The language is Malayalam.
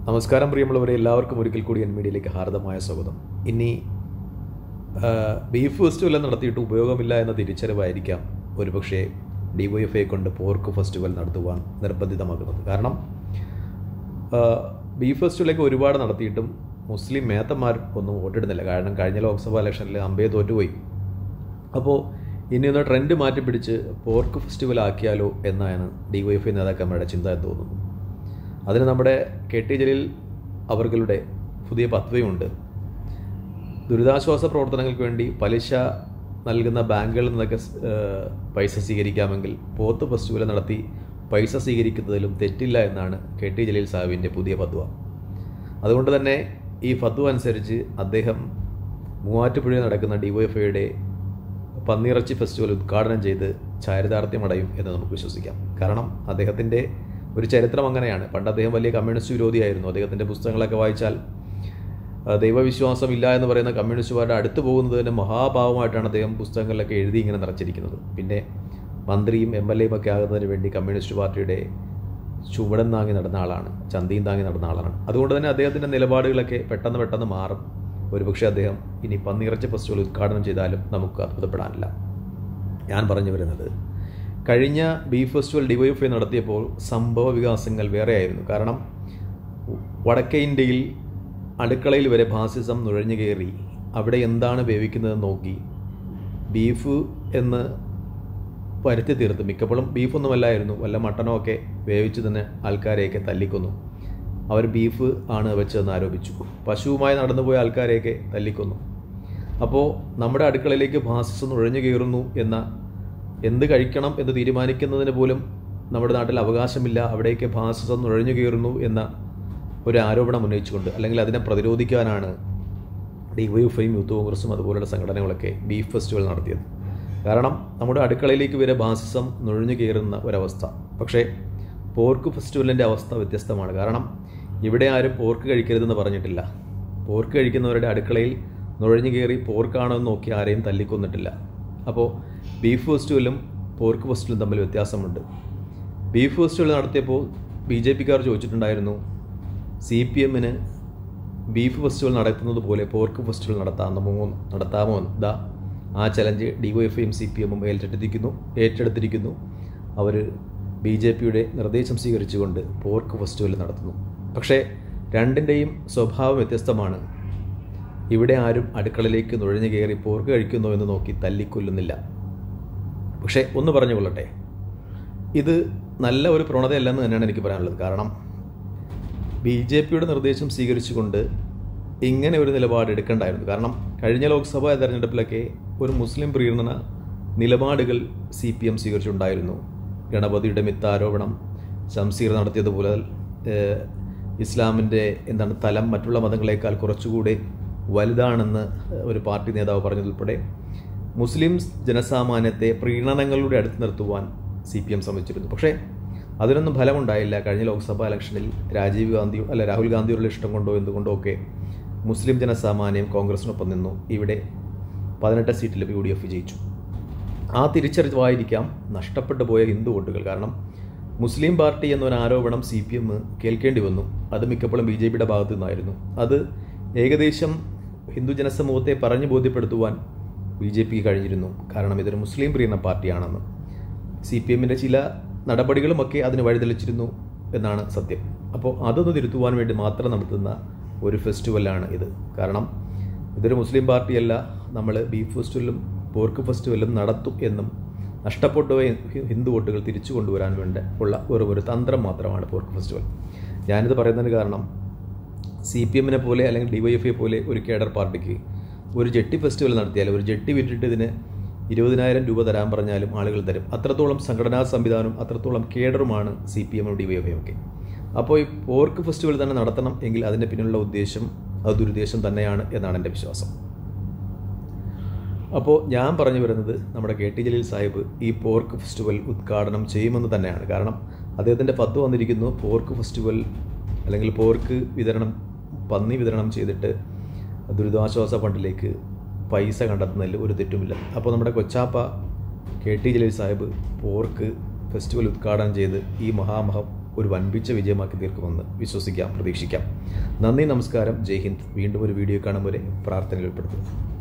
നമസ്കാരം പ്രിയമുള്ളവരെ, എല്ലാവർക്കും ഒരിക്കൽ കൂടി എൻ മീഡിയയിലേക്ക് ഹാർദമായ സ്വാഗതം. ഇനി ബീഫ് ഫെസ്റ്റിവൽ നടത്തിയിട്ട് ഉപയോഗമില്ല എന്ന തിരിച്ചറിവായിരിക്കാം ഒരുപക്ഷെ DYFI കൊണ്ട് പോർക്ക് ഫെസ്റ്റിവൽ നടത്തുവാൻ നിർബന്ധിതമാക്കുന്നത്. കാരണം ബീഫ് ഫെസ്റ്റിവലൊക്കെ ഒരുപാട് നടത്തിയിട്ടും മുസ്ലിം മേത്തന്മാർ ഒന്നും വോട്ടിടുന്നില്ല. കാരണം കഴിഞ്ഞ ലോക്സഭാ ഇലക്ഷനിൽ അമ്പേ തോറ്റുപോയി. അപ്പോൾ ഇനിയൊന്ന് ട്രെൻഡ് മാറ്റി പിടിച്ച് പോർക്ക് ഫെസ്റ്റിവൽ ആക്കിയാലോ എന്നാണ് DYFI നേതാക്കന്മാരുടെ ചിന്ത എന്ന് തോന്നുന്നു. അതിന് നമ്മുടെ KT ജലീൽ അവരുടെ പുതിയ പദ്ധതിയുണ്ട്. ദുരിതാശ്വാസ പ്രവർത്തനങ്ങൾക്ക് വേണ്ടി പലിശ നൽകുന്ന ബാങ്കുകളിൽ നിന്നൊക്കെ പൈസ സ്വീകരിക്കാമെങ്കിൽ പോത്ത് ഫെസ്റ്റിവൽ നടത്തി പൈസ സ്വീകരിക്കുന്നതിലും തെറ്റില്ല എന്നാണ് KT ജലീൽ സാഹിബിൻ്റെ പുതിയ ഫത്വ. അതുകൊണ്ട് തന്നെ ഈ ഫത്വ അനുസരിച്ച് അദ്ദേഹം മൂവാറ്റുപുഴയിൽ നടക്കുന്ന DYFIയുടെ പന്നിയിറച്ചി ഫെസ്റ്റിവൽ ഉദ്ഘാടനം ചെയ്ത് ചാരിതാർത്ഥ്യമടയും എന്ന് നമുക്ക് വിശ്വസിക്കാം. കാരണം അദ്ദേഹത്തിൻ്റെ ഒരു ചരിത്രം അങ്ങനെയാണ്. പണ്ട് അദ്ദേഹം വലിയ കമ്മ്യൂണിസ്റ്റ് വിരോധിയായിരുന്നു. അദ്ദേഹത്തിൻ്റെ പുസ്തകങ്ങളൊക്കെ വായിച്ചാൽ ദൈവവിശ്വാസം ഇല്ല എന്ന് പറയുന്ന കമ്മ്യൂണിസ്റ്റുകാരുടെ അടുത്ത് പോകുന്നത് തന്നെ മഹാഭാവമായിട്ടാണ് അദ്ദേഹം പുസ്തകങ്ങളിലൊക്കെ എഴുതി ഇങ്ങനെ നിറച്ചിരിക്കുന്നത്. പിന്നെ മന്ത്രിയും MLAയും ഒക്കെ ആകുന്നതിന് വേണ്ടി കമ്മ്യൂണിസ്റ്റ് പാർട്ടിയുടെ ചുവടൻ താങ്ങി നടന്ന ആളാണ്, ചന്തിയും താങ്ങി നടന്ന ആളാണ്. അതുകൊണ്ട് തന്നെ അദ്ദേഹത്തിൻ്റെ നിലപാടുകളൊക്കെ പെട്ടെന്ന് മാറും. ഒരുപക്ഷെ അദ്ദേഹം ഇനി പന്നിയിറച്ചി ഫെസ്റ്റിവൽ ഉദ്ഘാടനം ചെയ്താലും നമുക്ക് അത്ഭുതപ്പെടാനില്ല. ഞാൻ പറഞ്ഞു വരുന്നത്, കഴിഞ്ഞ ബീഫ് ഫെസ്റ്റിവൽ DYFI നടത്തിയപ്പോൾ സംഭവ വികാസങ്ങൾ വേറെയായിരുന്നു. കാരണം വടക്കേ ഇന്ത്യയിൽ അടുക്കളയിൽ വരെ ഫാസിസം നുഴഞ്ഞു കയറി അവിടെ എന്താണ് വേവിക്കുന്നതെന്ന് നോക്കി ബീഫ് എന്ന് വരുത്തി തീർത്ത്. മിക്കപ്പോഴും ബീഫൊന്നുമല്ലായിരുന്നു, വല്ല മട്ടനോ ഒക്കെ വേവിച്ച് തന്നെ ആൾക്കാരെയൊക്കെ തല്ലിക്കൊന്നു. അവർ ബീഫ് ആണ് വെച്ചതെന്ന് ആരോപിച്ചു. പശുവുമായി നടന്നുപോയ ആൾക്കാരെയൊക്കെ തല്ലിക്കൊന്നു. അപ്പോൾ നമ്മുടെ അടുക്കളയിലേക്ക് ഫാസിസം നുഴഞ്ഞു കയറുന്നു എന്ന, എന്ത് കഴിക്കണം എന്ന് തീരുമാനിക്കുന്നതിന് പോലും നമ്മുടെ നാട്ടിൽ അവകാശമില്ല, അവിടേക്ക് ഫാസിസം നുഴഞ്ഞു കയറുന്നു എന്ന ഒരു ആരോപണം ഉന്നയിച്ചുകൊണ്ട്, അല്ലെങ്കിൽ അതിനെ പ്രതിരോധിക്കാനാണ് DYFIയും യൂത്ത് കോൺഗ്രസും അതുപോലുള്ള സംഘടനകളൊക്കെ ബീഫ് ഫെസ്റ്റിവൽ നടത്തിയത്. കാരണം നമ്മുടെ അടുക്കളയിലേക്ക് വരെ ഫാസിസം നുഴഞ്ഞു കയറുന്ന ഒരവസ്ഥ. പക്ഷേ പോർക്ക് ഫെസ്റ്റിവലിൻ്റെ അവസ്ഥ വ്യത്യസ്തമാണ്. കാരണം ഇവിടെ ആരും പോർക്ക് കഴിക്കരുതെന്ന് പറഞ്ഞിട്ടില്ല. പോർക്ക് കഴിക്കുന്നവരുടെ അടുക്കളയിൽ നുഴഞ്ഞു കയറി പോർക്കാണോ എന്ന് നോക്കി ആരെയും തല്ലിക്കൊന്നിട്ടില്ല. അപ്പോൾ ബീഫ് ഫെസ്റ്റിവലും പോർക്ക് ഫെസ്റ്റിവലും തമ്മിൽ വ്യത്യാസമുണ്ട്. ബീഫ് ഫെസ്റ്റിവൽ നടത്തിയപ്പോൾ BJPക്കാർ ചോദിച്ചിട്ടുണ്ടായിരുന്നു, CPMന് ബീഫ് ഫെസ്റ്റിവൽ നടത്തുന്നത് പോലെ പോർക്ക് ഫെസ്റ്റിവൽ നടത്താമോ എന്ന്. ആ ചലഞ്ച് DYFIയും CPMും ഏറ്റെടുത്തിരിക്കുന്നു. അവർ BJPയുടെ നിർദ്ദേശം സ്വീകരിച്ചുകൊണ്ട് പോർക്ക് ഫെസ്റ്റിവൽ നടത്തുന്നു. പക്ഷേ രണ്ടിൻ്റെയും സ്വഭാവം വ്യത്യസ്തമാണ്. ഇവിടെ ആരും അടുക്കളയിലേക്ക് നുഴഞ്ഞു കയറി പോർക്ക് കഴിക്കുന്നോ എന്ന് നോക്കി തല്ലിക്കൊല്ലുന്നില്ല. പക്ഷേ ഒന്ന് പറഞ്ഞു കൊള്ളട്ടെ, ഇത് നല്ല ഒരു പ്രവണതയല്ലെന്ന് തന്നെയാണ് എനിക്ക് പറയാനുള്ളത്. കാരണം BJPയുടെ നിർദ്ദേശം സ്വീകരിച്ചുകൊണ്ട് ഇങ്ങനെ ഒരു നിലപാട് എടുക്കേണ്ടായിരുന്നു. കാരണം കഴിഞ്ഞ ലോക്സഭാ തെരഞ്ഞെടുപ്പിലൊക്കെ ഒരു മുസ്ലിം പ്രീണന നിലപാടുകൾ CPM സ്വീകരിച്ചിട്ടുണ്ടായിരുന്നു. ഗണപതിയുടെ മിത്താരോപണം, ശംസീർ നടത്തിയതുപോലെ ഇസ്ലാമിൻ്റെ തലം മറ്റുള്ള മതങ്ങളെക്കാൾ കുറച്ചുകൂടി വലുതാണെന്ന് ഒരു പാർട്ടി നേതാവ് പറഞ്ഞതുൾപ്പെടെ മുസ്ലിം ജനസാമാന്യത്തെ പ്രീണനങ്ങളുടെ അടുത്ത് നിർത്തുവാൻ CPM ശ്രമിച്ചിരുന്നു. പക്ഷേ അതിനൊന്നും ഫലമുണ്ടായില്ല. കഴിഞ്ഞ ലോക്സഭാ ഇലക്ഷനിൽ രാഹുൽ ഗാന്ധിയോടുള്ള ഇഷ്ടം കൊണ്ടോ എന്തുകൊണ്ടോ ഒക്കെ മുസ്ലിം ജനസാമാന്യം കോൺഗ്രസിനൊപ്പം നിന്നു. ഇവിടെ 18 സീറ്റിൽ UDF വിജയിച്ചു. ആ തിരിച്ചറിവായിരിക്കാം നഷ്ടപ്പെട്ടു പോയ ഹിന്ദു വോട്ടുകൾ. കാരണം മുസ്ലിം പാർട്ടി എന്നൊരു ആരോപണം CPM കേൾക്കേണ്ടി വന്നു. അത് മിക്കപ്പോഴും BJPയുടെ ഭാഗത്തു നിന്നായിരുന്നു. അത് ഏകദേശം ഹിന്ദു ജനസമൂഹത്തെ പറഞ്ഞു ബോധ്യപ്പെടുത്തുവാൻ BJP കഴിഞ്ഞിരുന്നു. കാരണം ഇതൊരു മുസ്ലിം പ്രീണന പാർട്ടിയാണെന്ന്. CPMൻ്റെ ചില നടപടികളുമൊക്കെ അതിന് വഴിതെളിച്ചിരുന്നു എന്നാണ് സത്യം. അപ്പോൾ അതൊന്ന് തിരുത്തുവാൻ വേണ്ടി മാത്രം നടത്തുന്ന ഒരു ഫെസ്റ്റിവലാണ് ഇത്. കാരണം ഇതൊരു മുസ്ലിം പാർട്ടിയല്ല, നമ്മൾ ബീഫ് ഫെസ്റ്റിവലും പോർക്ക് ഫെസ്റ്റിവലും നടത്തും എന്നും നഷ്ടപ്പെട്ടുപോയ ഹിന്ദു വോട്ടുകൾ തിരിച്ചു കൊണ്ടുവരാൻ വേണ്ടി ഉള്ള ഒരു തന്ത്രം മാത്രമാണ് പോർക്ക് ഫെസ്റ്റിവൽ. ഞാനിത് പറയുന്നതിന് കാരണം CPMനെ പോലെ അല്ലെങ്കിൽ DYFI പോലെ ഒരു കേഡർ പാർട്ടിക്ക് ഒരു ജെട്ടി ഫെസ്റ്റിവൽ നടത്തിയാൽ, ഒരു ജെട്ടി വിറ്റിട്ട് ഇതിന് 20,000 രൂപ തരാൻ പറഞ്ഞാലും ആളുകൾ തരും. അത്രത്തോളം സംഘടനാ സംവിധാനവും അത്രത്തോളം കേഡറുമാണ് CPMും DYFIയും ഒക്കെ. അപ്പോൾ ഈ പോർക്ക് ഫെസ്റ്റിവൽ തന്നെ നടത്തണം എങ്കിൽ അതിൻ്റെ പിന്നിലുള്ള ഉദ്ദേശം അത് ദുരുദ്ദേശം തന്നെയാണ് എന്നാണ് എൻ്റെ വിശ്വാസം. അപ്പോൾ ഞാൻ പറഞ്ഞു വരുന്നത്, നമ്മുടെ KT ജലീൽ സാഹിബ് ഈ പോർക്ക് ഫെസ്റ്റിവൽ ഉദ്ഘാടനം ചെയ്യുമെന്ന് തന്നെയാണ്. കാരണം അദ്ദേഹത്തിൻ്റെ ഫത്വ വന്നിരിക്കുന്നു, പോർക്ക് ഫെസ്റ്റിവൽ അല്ലെങ്കിൽ പോർക്ക് പന്നി വിതരണം ചെയ്തിട്ട് ദുരിതാശ്വാസ ഫണ്ടിലേക്ക് പൈസ കണ്ടെത്തുന്നതിൽ ഒരു തെറ്റുമില്ല. അപ്പോൾ നമ്മുടെ കൊച്ചാപ്പ KT Jaleel Sahib pork festival ഉദ്ഘാടനം ചെയ്ത് ഈ ഒരു വൻപിച്ച വിജയമാക്കി തീർക്കുമെന്ന് വിശ്വസിക്കാം, പ്രതീക്ഷിക്കാം. നന്ദി, നമസ്കാരം, ജയ് ഹിന്ദ്. വീണ്ടും ഒരു വീഡിയോ കാണും വരെ പ്രാർത്ഥനയിൽ ഉൾപ്പെടുത്തുന്നു.